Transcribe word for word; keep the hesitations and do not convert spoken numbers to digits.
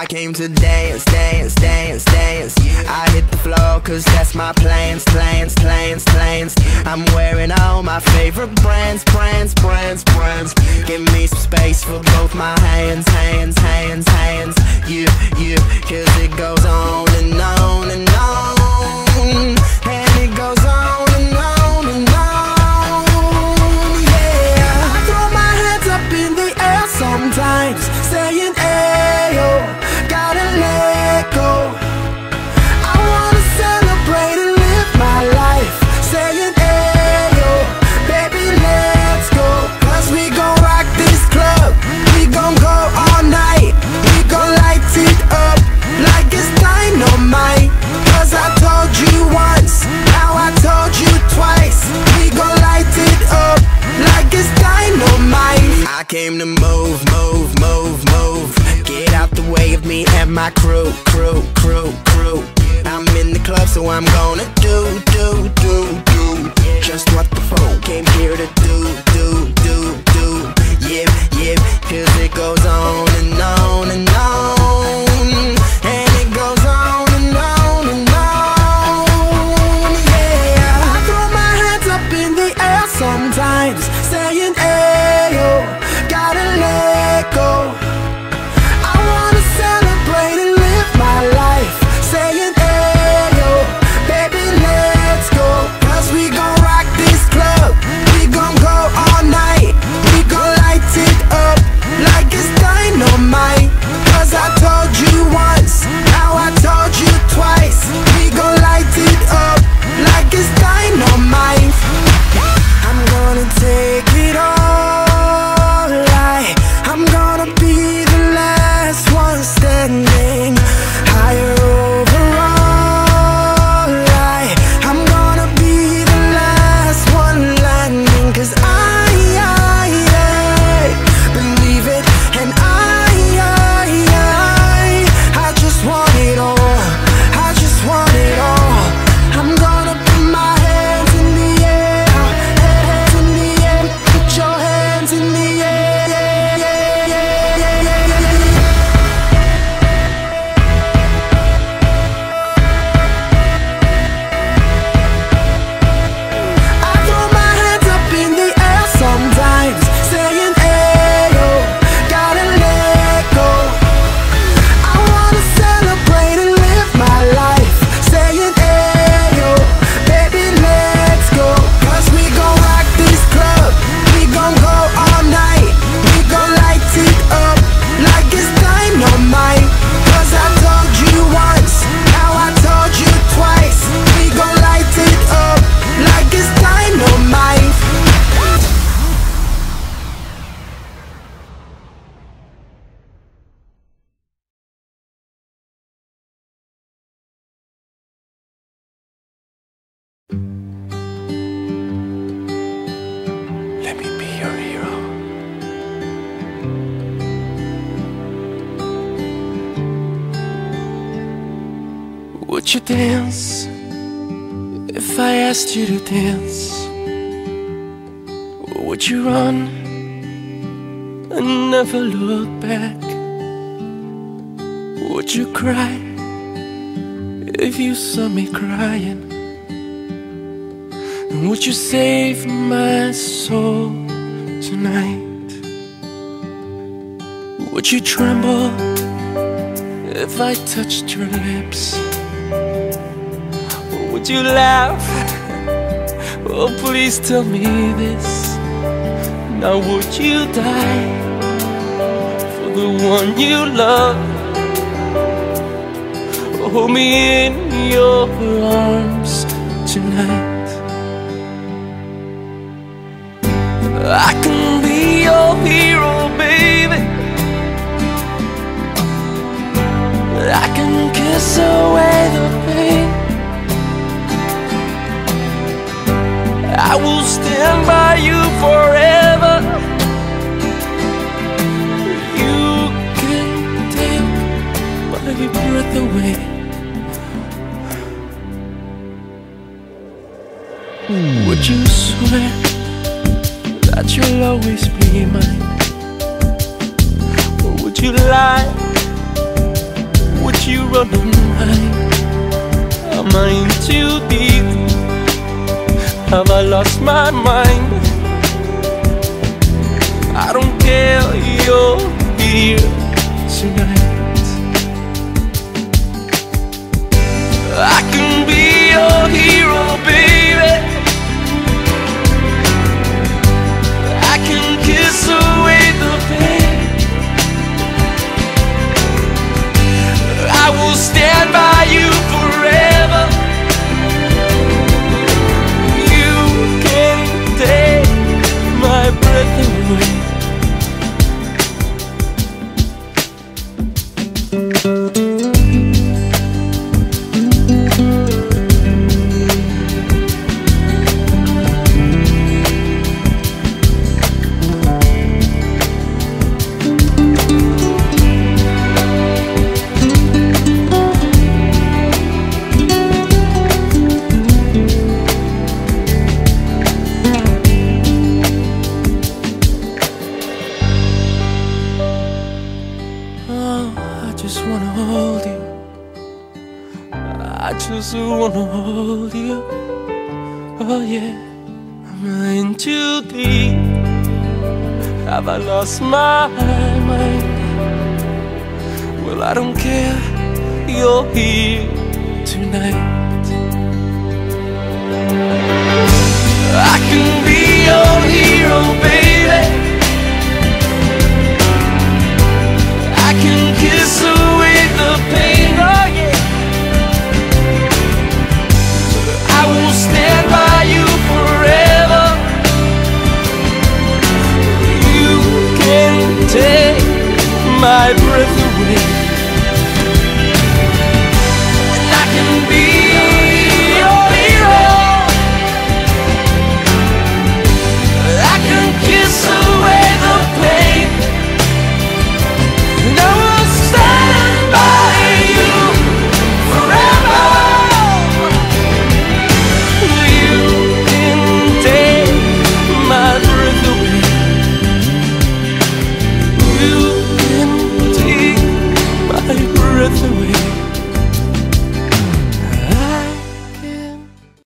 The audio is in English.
came to dance, dance, dance, dance. I hit the floor cause that's my plans, plans, plans, plans. I'm wearing all my favorite brands, brands, brands, brands. Give me some space for both my hands, hands, hands, hands. Yeah, yeah, cause it goes on and on and on. And it goes on and on and on. Yeah, I throw my hands up in the air sometimes, saying ayo, gotta let go. I wanna celebrate and live my life, saying ayo, baby let's go. Cause we gon' rock this club, we gon' go all night. We gon' light it up like it's dynamite. Cause I told you once, now I told you twice. We gon' light it up like it's dynamite. I came to move, move, move, move. Get out the way of me and my crew, crew, crew, crew. I'm in the club, so I'm gonna do, do, do, do just what the folk came here to do, do, do, do. Yeah, yeah, cause it goes on and on and on. And it goes on and on and on. Yeah, I throw my hands up in the air sometimes, saying ayo, gotta let go. I wanna celebrate and live my life, saying ayo, baby let's go. Cause we gon' rock this club, we gon' go all night. We gon' light it up like it's dynamite. Cause I told you once, now I told you twice. We gon' light it up like it's dynamite. I'm gonna take it all, like I'm gonna be the last one standing. Higher overall, like I'm gonna be the last one landing. Cause I, I, I believe it, and I, I, I I just want it all, I just want it all. I'm gonna put my hands in the air, hands in the air. Put your hands in the air, yeah, yeah, yeah, yeah, yeah, yeah. I throw my hands up in the air sometimes, saying ayo, gotta let go. I wanna celebrate and live my life, saying ayo, baby let's go. Cause we gon' rock this club, we gon' go all night. We gon' light it up like it's dynamite. Cause I told you once, now I told you twice. We gon' light it up like it's dynamite. Let me be your hero. Would you dance if I asked you to dance? Or would you run and never look back? Would you cry if you saw me crying? And would you save my soul tonight? Would you tremble if I touched your lips? Or would you laugh? Oh, please tell me this. Now would you die for the one you love? Hold me in your arms tonight. I can be your hero, baby. I can kiss away the pain. I will stand by you forever. You can take my breath away. Would you swear that you'll always be mine? Or would you lie you running high? Am I in too deep? Have I lost my mind? I don't care, you're here tonight. I can be your hero, baby. I can kiss away the pain. I will stand by you forever. You can't take my breath away. I just wanna hold you. I just wanna hold you. Oh yeah. Am I in too deep? Have I lost my mind? Well, I don't care, you're here tonight.